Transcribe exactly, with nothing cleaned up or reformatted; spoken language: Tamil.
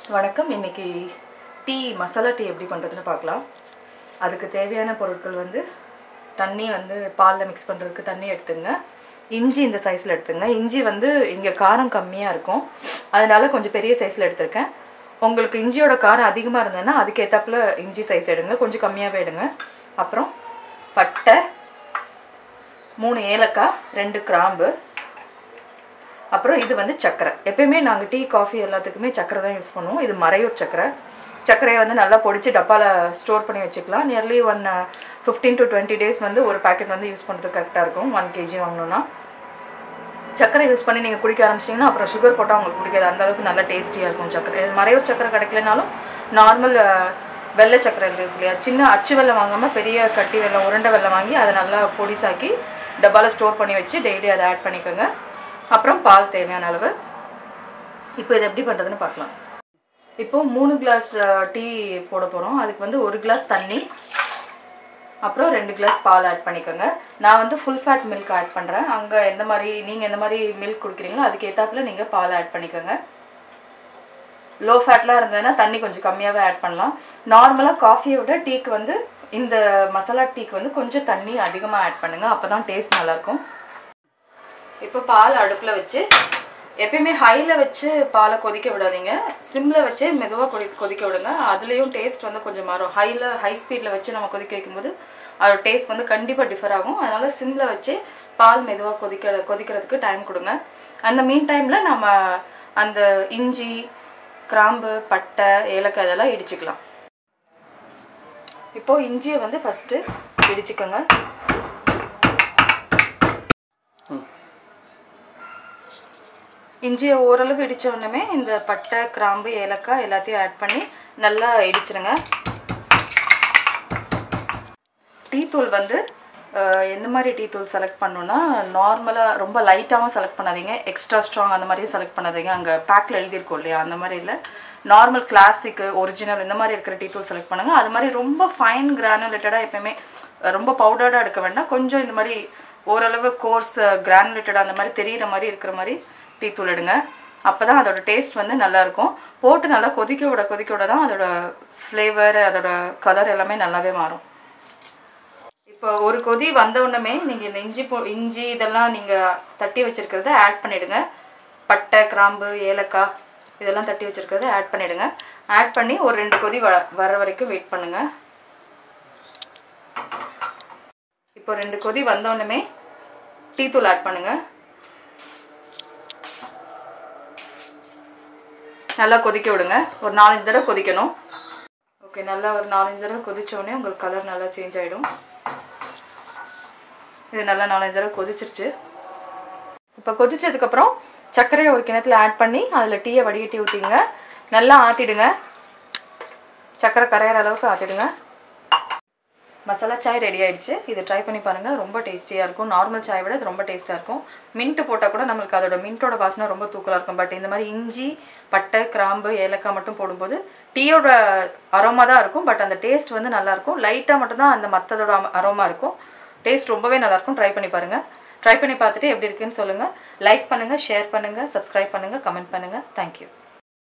வணக்கம். இன்னைக்கு டீ மசாலா டீ எப்படி பண்ணுறதுன்னு பார்க்கலாம். அதுக்கு தேவையான பொருட்கள் வந்து தண்ணி வந்து பாலில் மிக்ஸ் பண்ணுறதுக்கு தண்ணி எடுத்துங்க. இஞ்சி இந்த சைஸில் எடுத்துங்க. இஞ்சி வந்து இங்கே காரம் கம்மியாக இருக்கும், அதனால கொஞ்சம் பெரிய சைஸில் எடுத்துருக்கேன். உங்களுக்கு இஞ்சியோட காரம் அதிகமாக இருந்ததுன்னா அதுக்கேற்றாப்புல இஞ்சி சைஸ் எடுங்க, கொஞ்சம் கம்மியாகவே எடுங்க. அப்புறம் பட்டை, மூணு ஏலக்காய், ரெண்டு கிராம்பு, அப்புறம் இது வந்து சர்க்கரை. எப்பயுமே நாங்கள் டீ காஃபி எல்லாத்துக்குமே சர்க்கரை தான் யூஸ் பண்ணுவோம். இது மறையூர் சர்க்கரை. சர்க்கரையை வந்து நல்லா பொடிச்சு டப்பாவில் ஸ்டோர் பண்ணி வச்சுக்கலாம். Nearly one fifteen to twenty days வந்து ஒரு பேக்கெட் வந்து யூஸ் பண்ணுறது கரெக்டாக இருக்கும். ஒன் கேஜி வாங்கணுன்னா சர்க்கரை யூஸ் பண்ணி நீங்கள் குடிக்க ஆரம்பிச்சிங்கன்னா அப்புறம் சுகர் போட்டால் உங்களுக்கு குடிக்காது. அந்தளவுக்கு நல்லா டேஸ்டியாக இருக்கும் சர்க்கரை. மறையூர் சர்க்கரை கிடைக்கலனாலும் நார்மல் வெள்ளை சர்க்கரை இருக்கு இல்லையா, சின்ன அச்சு வெல்லம் வாங்காமல் பெரிய கட்டி வெல்லம், உருண்டை வெல்லம் வாங்கி அதை நல்லா பொடிசாக்கி டப்பாவில் ஸ்டோர் பண்ணி வச்சு டெய்லி அதை ஆட் பண்ணிக்கோங்க. அப்புறம் பால் தேவையான அளவு. இப்போ இது எப்படி பண்ணுறதுன்னு பார்க்கலாம். இப்போது மூணு கிளாஸ் டீ போட போகிறோம். அதுக்கு வந்து ஒரு கிளாஸ் தண்ணி, அப்புறம் ரெண்டு கிளாஸ் பால் ஆட் பண்ணிக்கோங்க. நான் வந்து ஃபுல் ஃபேட் மில்க் ஆட் பண்ணுறேன். அங்கே எந்த மாதிரி நீங்கள் எந்த மாதிரி மில்க் குடிக்கிறீங்களோ அதுக்கு ஏற்றாப்புல நீங்கள் பால் ஆட் பண்ணிக்கோங்க. லோ ஃபேட்லாம் இருந்ததுன்னா தண்ணி கொஞ்சம் கம்மியாகவே ஆட் பண்ணலாம். நார்மலாக காஃபியை விட டீக்கு வந்து இந்த மசாலா டீக்கு வந்து கொஞ்சம் தண்ணி அதிகமாக ஆட் பண்ணுங்கள், அப்போ தான் டேஸ்ட் நல்லாயிருக்கும். இப்போ பால் அடுப்பில் வச்சு, எப்பயுமே ஹையில் வச்சு பாலை கொதிக்க விடாதீங்க, சிம்மில் வச்சு மெதுவாக கொதி கொதிக்க விடுங்க. அதுலேயும் டேஸ்ட் வந்து கொஞ்சம் மாறும். ஹையில் ஹை ஸ்பீடில் வச்சு நம்ம கொதிக்க வைக்கும்போது அதோட டேஸ்ட் வந்து கண்டிப்பாக டிஃபர் ஆகும். அதனால் சிம்மில் வச்சு பால் மெதுவாக கொதிக்க கொதிக்கிறதுக்கு டைம் கொடுங்க. அந்த மீன் டைமில் நம்ம அந்த இஞ்சி, கிராம்பு, பட்டை, ஏலக்காய் இதெல்லாம் இடிச்சுக்கலாம். இப்போது இஞ்சியை வந்து ஃபஸ்ட்டு இடிச்சுக்கோங்க. இஞ்சியை ஓரளவு இடித்த உடனே இந்த பட்டை, கிராம்பு, ஏலக்காய் எல்லாத்தையும் ஆட் பண்ணி நல்லா இடிச்சிடுங்க. டீ தூள் வந்து எந்த மாதிரி டீ தூள் செலக்ட் பண்ணணுன்னா, நார்மலாக ரொம்ப லைட்டாகவும் செலக்ட் பண்ணாதீங்க, எக்ஸ்ட்ரா ஸ்ட்ராங் அந்த மாதிரியும் செலக்ட் பண்ணாதீங்க. அங்கே பேக்கில் எழுதியிருக்கோம் இல்லையா, அந்த மாதிரி இல்லை. நார்மல் கிளாசிக்கு, ஒரிஜினல் இந்த மாதிரி இருக்கிற டீ தூள் செலக்ட் பண்ணுங்கள். அது மாதிரி ரொம்ப ஃபைன் கிரானுலேட்டடாக எப்போயுமே ரொம்ப பவுடர்டாக எடுக்க வேண்டாம். கொஞ்சம் இந்த மாதிரி ஓரளவு கோர்ஸ் கிரானுலேட்டடாக அந்த மாதிரி தெரிகிற மாதிரி இருக்கிற மாதிரி டீ தூள் எடுங்க. அப்போ தான் அதோட டேஸ்ட் வந்து நல்லாயிருக்கும். போட்டு நல்லா கொதிக்க விட கொதிக்க விட தான் அதோட ஃப்ளேவர், அதோட கலர் எல்லாமே நல்லாவே மாறும். இப்போ ஒரு கொதி வந்த உடனே நீங்கள் இந்த இஞ்சி போ இஞ்சி இதெல்லாம் நீங்கள் தட்டி வச்சுருக்கிறத ஆட் பண்ணிவிடுங்க. பட்டை, கிராம்பு, ஏலக்காய் இதெல்லாம் தட்டி வச்சுருக்கிறத ஆட் பண்ணிவிடுங்க. ஆட் பண்ணி ஒரு ரெண்டு கொதி வ வர வரைக்கும் வெயிட் பண்ணுங்கள். இப்போ ரெண்டு கொதி வந்த உடனே டீ தூள் ஆட் பண்ணுங்கள். நல்லா கொதிக்க விடுங்க. ஒரு நாலஞ்சு தடவை கொதிக்கணும். ஓகே, நல்லா ஒரு நாலஞ்சு தடவை கொதித்தோடனே உங்களுக்கு கலர் நல்லா சேஞ்ச் ஆகிடும். இது நல்லா நாலஞ்சு தடவை கொதிச்சிருச்சு. இப்போ கொதிச்சதுக்கப்புறம் சர்க்கரையை ஒரு கிணத்துல ஆட் பண்ணி அதில் டீயை வடிகட்டி ஊற்றிங்க. நல்லா ஆற்றிடுங்க. சர்க்கரை கரையிற அளவுக்கு ஆற்றிடுங்க. மசாலா சாய் ரெடி ஆகிடுச்சு. இது ட்ரை பண்ணி பாருங்கள், ரொம்ப டேஸ்டியாக இருக்கும். நார்மல் சாயை விட இது ரொம்ப டேஸ்ட்டாக இருக்கும். மின்ட்டு போட்டால் கூட நம்மளுக்கு அதோட மின்ட்டோட வாசனை ரொம்ப தூக்கலாக இருக்கும். பட் இந்த மாதிரி இஞ்சி, பட்டை, கிராம்பு, ஏலக்காய் மட்டும் போடும்போது டீயோட அரோமா தான் இருக்கும். பட் அந்த டேஸ்ட் வந்து நல்லாயிருக்கும். லைட்டாக மட்டும்தான் அந்த மற்றதோட அரோமா இருக்கும். டேஸ்ட் ரொம்பவே நல்லாயிருக்கும். ட்ரை பண்ணி பாருங்கள். ட்ரை பண்ணி பார்த்துட்டு எப்படி இருக்குன்னு சொல்லுங்கள். லைக் பண்ணுங்கள், ஷேர் பண்ணுங்கள், சப்ஸ்கிரைப் பண்ணுங்கள், கமெண்ட் பண்ணுங்கள். தேங்க்யூ.